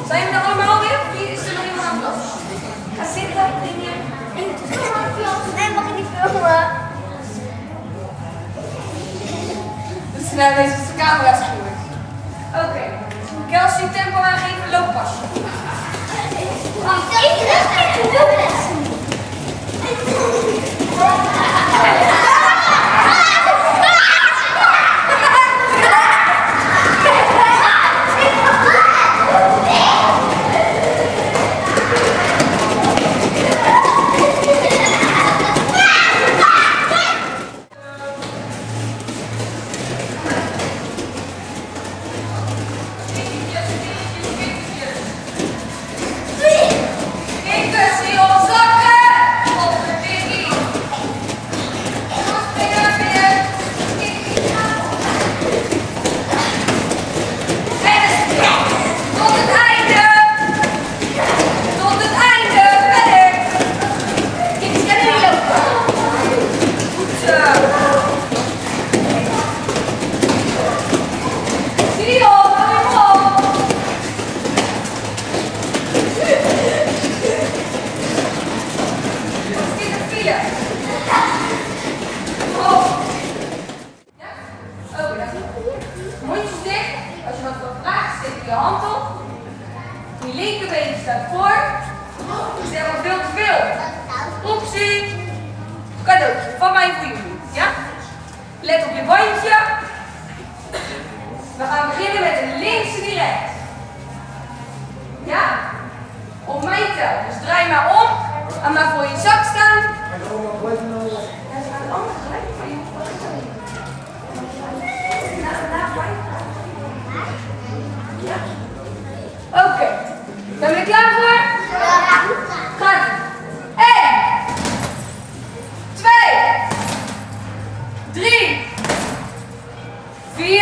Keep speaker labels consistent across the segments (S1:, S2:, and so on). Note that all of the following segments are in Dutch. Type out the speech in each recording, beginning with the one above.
S1: Zijn we er allemaal weer? Wie is er nog iemand aan het klas? Ga zitten, dingen.
S2: En mag ik niet filmen?
S1: Dus nou, deze is de camera schuurt. Oké. Kelsey, tempo aangeven, looppas. Mondjes dicht. Als je wat wil vragen, steek je hand op. Je linkerbeen staat voor. Zeg maar veel te veel. Optie. Cadeautje van mij voor jullie. Ja? Let op je bandje. We gaan beginnen met de linkse direct. Ja? Op mijn tel. Dus draai maar om. En maar voor je zak staan. Oké, zijn we er klaar voor? Ja. Gaat ie. 1, 2, 3, 4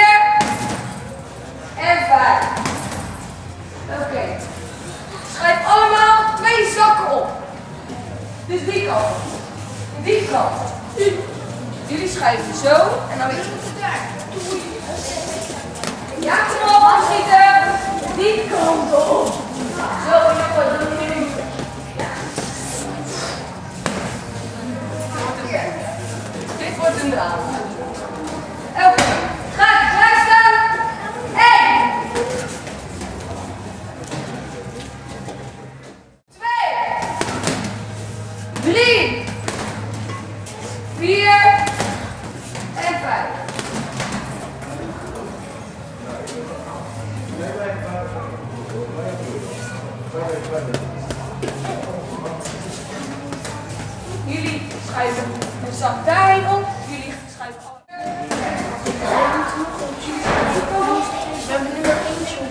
S1: en 5. Oké. Schrijf allemaal 2 zakken op. Dus die kant. Die kant. Jullie schrijven zo en dan weet je het daar. Ja, kom op, afschieten. Die kant op. Zo, jongen, doe je nu. Dit wordt een draad. Oké, ga je klaar staan. 1, 2, 3, 4 en 5. Jullie schuiven de zak daarin op. Jullie schuiven alle. We hebben nu nog één zoek.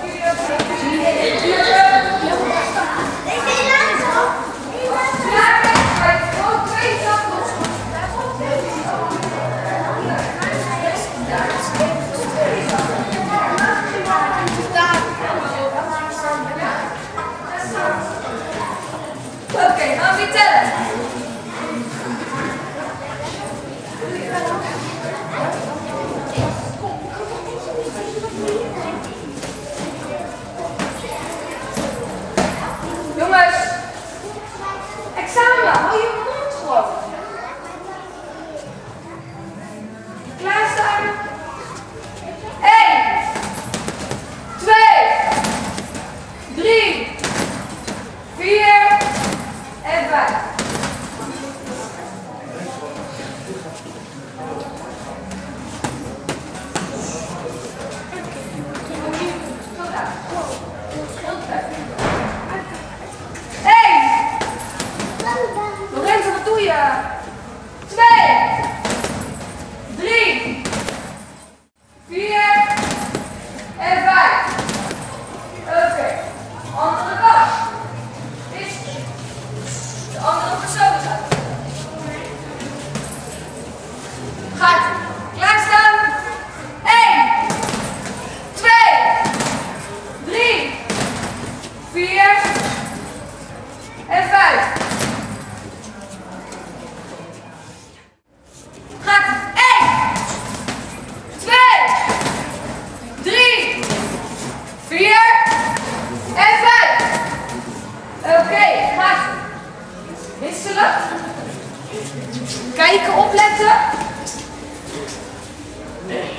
S1: Oké, gaan we weer tellen. Jongens, examen, hou je mond gewoon. Klaarstaan. 1, 2, 3, 4 en 5.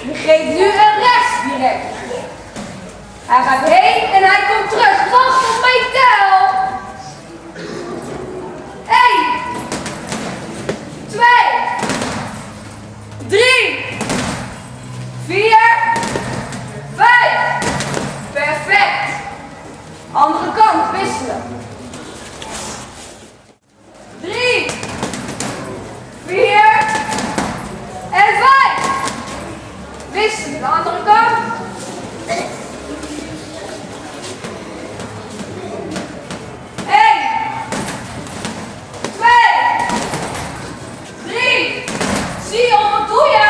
S1: Je geeft nu een rechtsdirect. Hij gaat heen en hij komt terug. Wacht op mijn tel. 1, 2, 3, 4, 5. Perfect. Andere kant, wisselen. 3, 4 en 5. Wisselen, de andere kant. 1, 2, 3. Sion, wat doe je?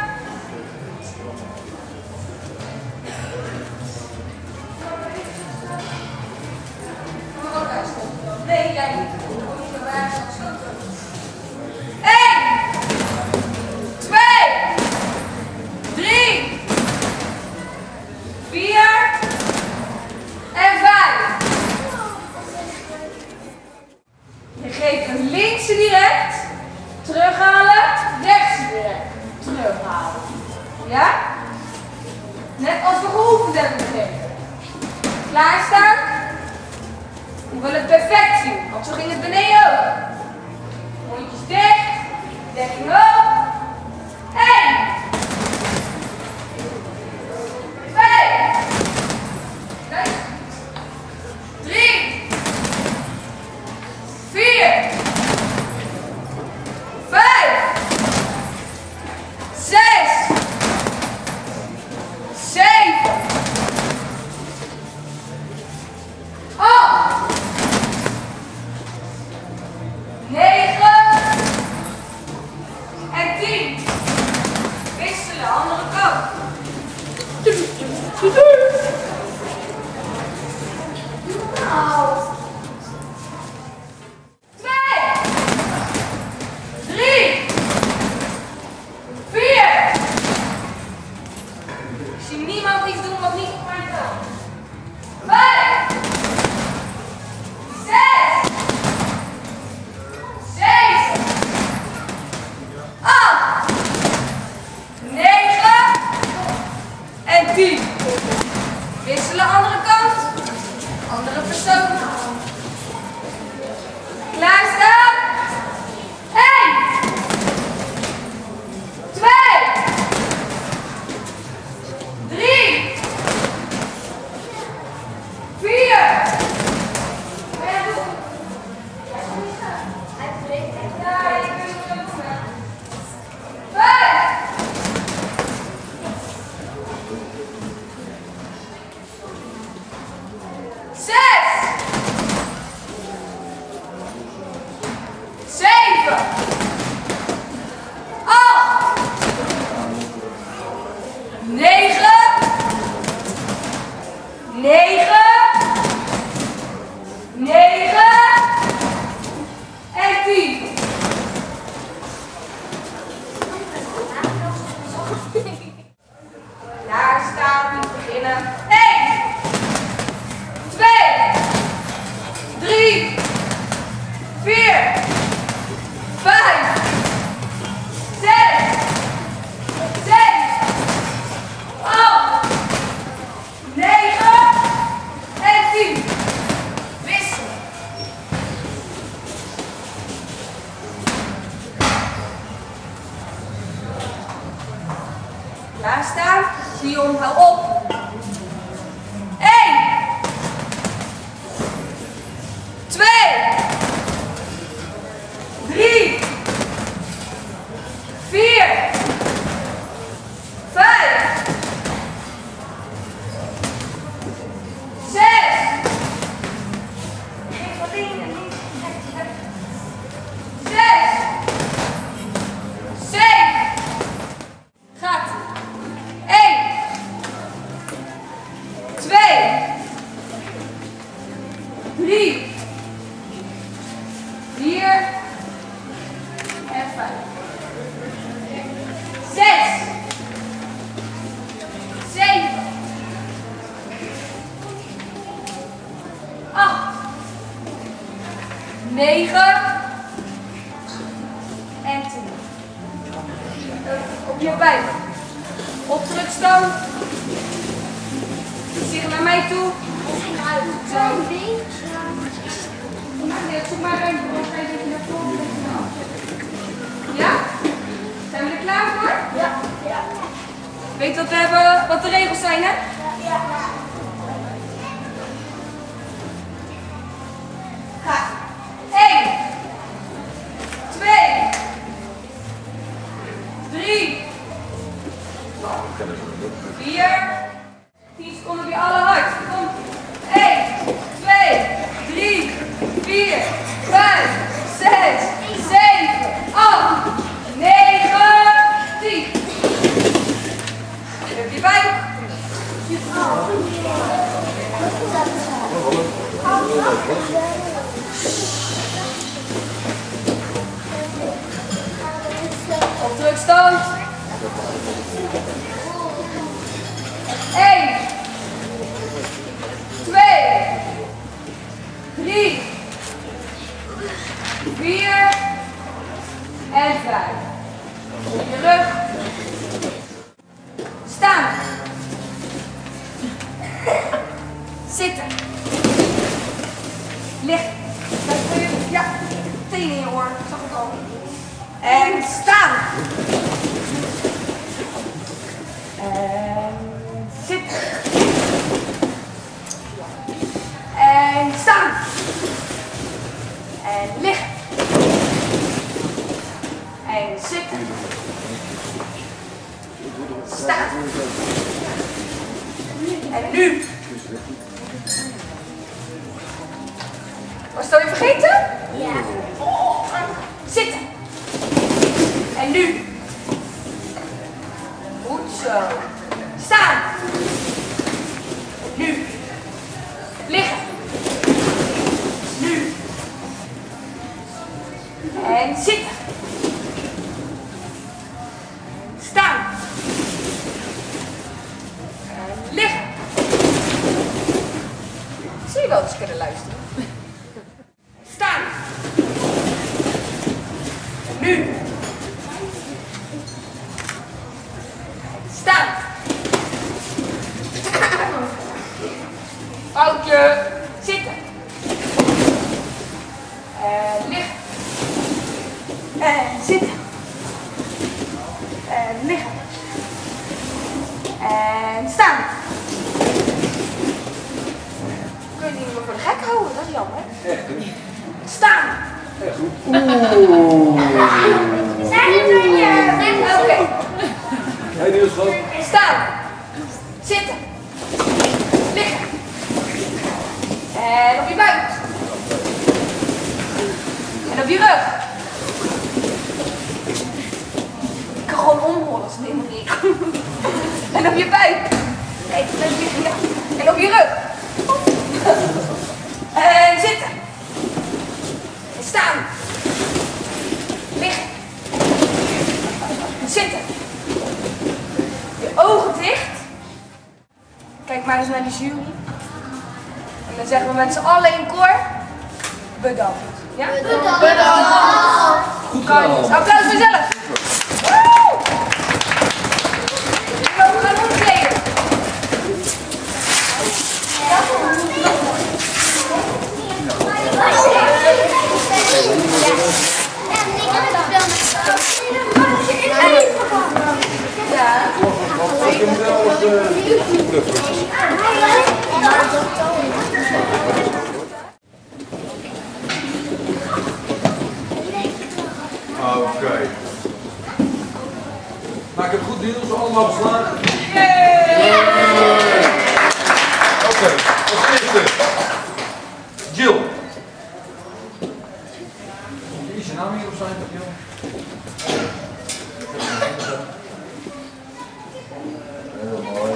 S1: Nee, jij niet. 1, 2, 3, 4 en 5. Je geeft een linkse direct, terughalen, rechtse direct, terughalen. Ja? Net als we geoefend hebben gegeven. Klaarstaan? Ik wil het perfect zien, want zo ging het beneden ook. Mondjes dicht, dekking hoog. 1, 2, 3, 4, 5, 6, 7, 8, 9 en 10. Wisselen, andere kant. 2, 3, 4. Ik zie niemand iets doen wat niet op mijn kan. 5, 6, 7, 8, 9 en 10. Wisselen, andere kant. Andere persoon. Klaarstaan. 1, 2, 3, 4. Ja, ik wil het ook doen. 5. 6, 7, 8, 9, 9 en 10. Daar staat niet beginnen. 1, 2, 3, 4, 5, 6, 7, 8, 9 en 10. Wisselen. Klaar staan. Sion, hou op. 1, 2, 3, 4, 5, 6, 7. Gaat. 1, 2, 3, 4 en 5. 6, 7, 8, 9 en 10. Op je buik. Op stand. Zie naar mij toe. Zo. Zoek maar ruimte voor. Ga je een beetje naar voren, een beetje naar achter. Ja? Zijn we er klaar voor?
S2: Ja. Ja.
S1: Weet wat we hebben, wat de regels zijn, hè?
S2: Ja.
S1: Ga. 1, 2, 3, 4, 10 seconden op je allerhardst. Komt 1, 2, 3, 4, 5, 6, 7, 8, 9, 10. Heb je buik. Op drukstand. 1, 2, 3, 4 en 5. Op je rug. Staan. Zitten. Liggen. Ja, tenen in je oor. Zag ik al. En staan. En zitten. En staan. En liggen. En zitten. Staan. En nu. Was het alweer vergeten?
S2: Ja.
S1: Zitten. En nu. Goed zo. Staan. En nu. Liggen. Nu. En zitten. Staan. En liggen. Zie je wel eens kunnen luisteren? Staan. En nu. Staan. Foutje. Zitten. En liggen. En zitten. En liggen. En staan. Kun je die niet meer voor de gek houden? Dat is jammer.
S3: Echt, hè?
S1: Staan.
S3: Echt goed.
S2: Zijn er
S1: Oké.
S3: Hey Niels, gewoon.
S1: Staan. Zitten. Liggen. En op je buik. En op je rug. Ik kan gewoon omrollen als het helemaal niet. En op je buik. Kijk, ja. En op je rug. En zitten. En staan. Liggen. Zitten. Je ogen dicht. Kijk maar eens naar de jury. En dan zeggen we met z'n allen in koor. Bedankt. Ja?
S2: Bedankt.
S3: Goed
S1: Kan
S3: gedaan.
S1: niet. Applaus voor jezelf. Woe! We gaan omkleden. Ja.
S3: Je moet wel wat bluffen. Oké. Nou, ik heb goed Niels, allemaal geslagen. Oké, als eerste. Jill. Is je naam hier op zijn, Jill? Heel mooi.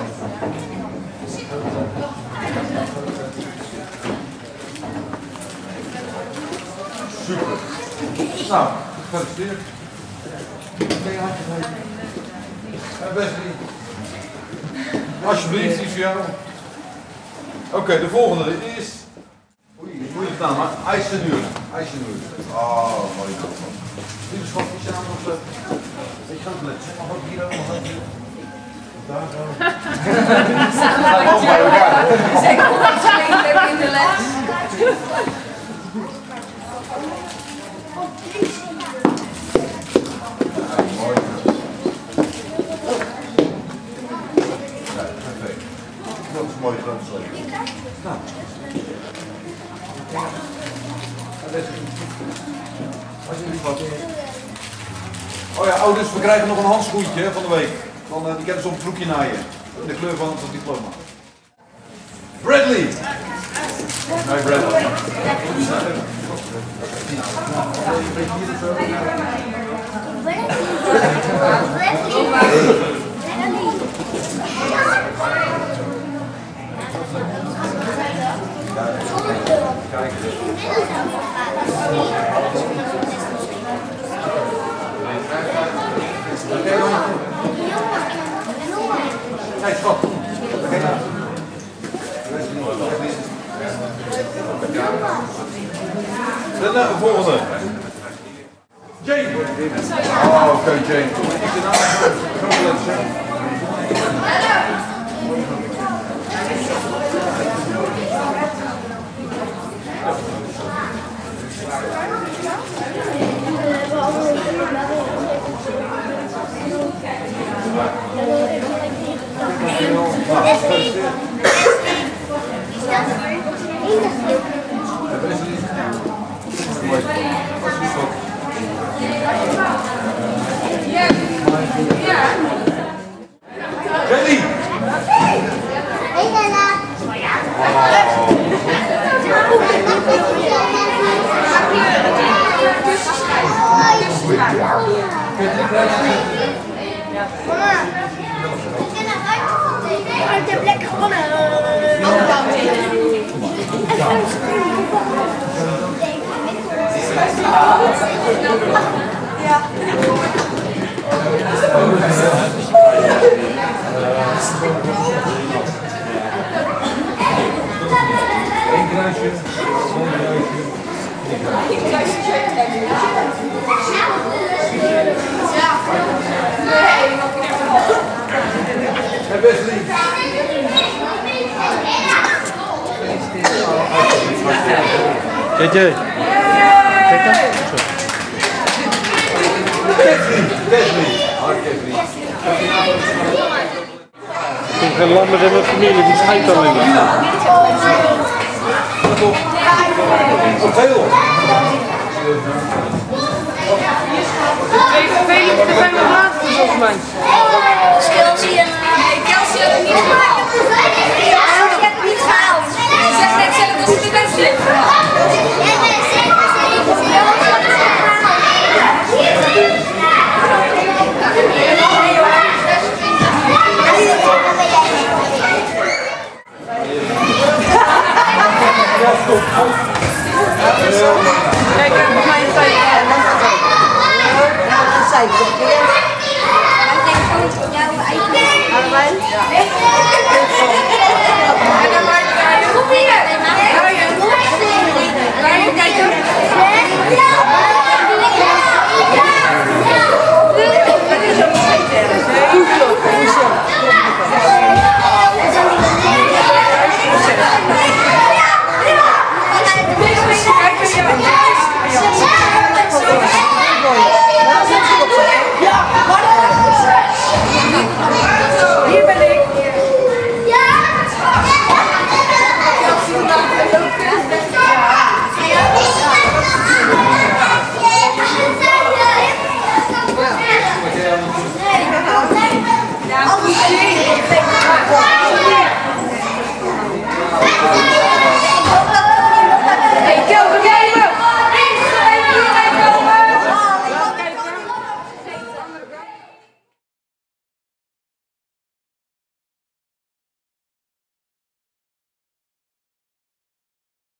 S3: Super. Nou, gefeliciteerd. Kun je handje geven? Wesley. Alsjeblieft, die is voor jou. Oké, de volgende is... Oei, moeilijk gedaan, maar IJssenuur. IJssenuur. Oh, mooi naam. Lieve schat, is je naam nog... Ik ga het letten. Mag ook hier ook nog even... Gaat ook bij elkaar.
S1: Zeker omdat ze leuk hebben in de les.
S3: Mooi. Ja, perfect. Dat is een mooie grote sleep. Nou. Oh ja, oh, dus we krijgen nog een handschoentje van de week. Die kennen ze op het broekje naaien. In de kleur van het diploma. Bradley! Nee, Bradley. Kijk. Kijk, schat. De volgende. Jane. Oh, oké, Jane. Kom maar, iets in aan. Ready?
S2: Hey Nana. Mama. Ik heb lekker gewonnen. Ja.
S3: Eén kruisje, zonder kruisje. Hey Wesley.
S4: JJ. Kijk dan.
S3: Wesley.
S4: Ik vind geen land met mijn familie, die schijnt dan in.
S3: Op heel.
S5: Er zijn nog laatste volgens mij.
S1: Kelsey en Kelsey had het niet gehaald. Kelsey had het niet gehaald. Ze zegt net zelf dat ze het best heeft gehaald.
S5: Kijk, ik heb voor mij een tijd.
S1: Hier ben ik. Ja,